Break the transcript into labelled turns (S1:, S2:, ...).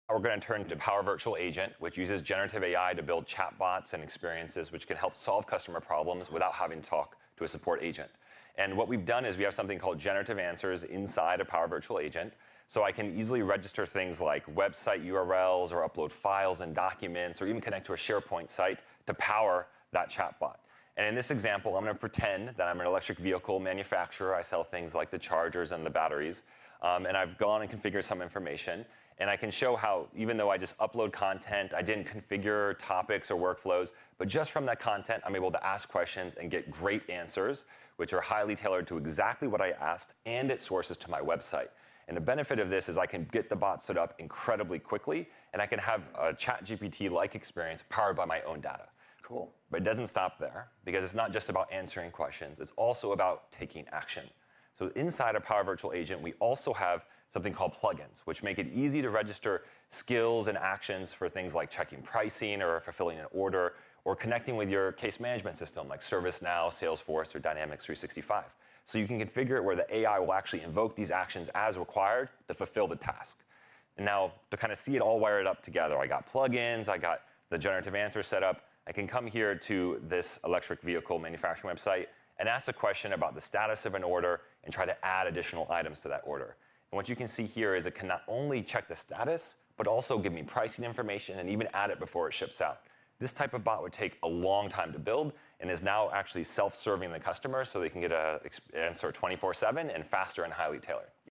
S1: We're going to turn to Power Virtual Agent, which uses generative AI to build chatbots and experiences which can help solve customer problems without having to talk to a support agent. And what we've done is we have something called generative answers inside a Power Virtual Agent. So I can easily register things like website URLs or upload files and documents or even connect to a SharePoint site to power that chatbot. And in this example, I'm going to pretend that I'm an electric vehicle manufacturer. I sell things like the chargers and the batteries. And I've gone and configured some information. And I can show how, even though I just upload content, I didn't configure topics or workflows, but just from that content, I'm able to ask questions and get great answers, which are highly tailored to exactly what I asked, and it sources to my website. And the benefit of this is I can get the bot set up incredibly quickly, and I can have a ChatGPT-like experience powered by my own data.
S2: Cool.
S1: But it doesn't stop there, because it's not just about answering questions. It's also about taking action. So inside a Power Virtual Agent, we also have something called plugins, which make it easy to register skills and actions for things like checking pricing or fulfilling an order, or connecting with your case management system like ServiceNow, Salesforce, or Dynamics 365. So you can configure it where the AI will actually invoke these actions as required to fulfill the task. And now, to kind of see it all wired up together, I got plugins, I got the generative answer set up. I can come here to this electric vehicle manufacturing website and ask a question about the status of an order and try to add additional items to that order. And what you can see here is it can not only check the status, but also give me pricing information and even add it before it ships out. This type of bot would take a long time to build and is now actually self-serving the customer so they can get an answer 24/7 and faster and highly tailored.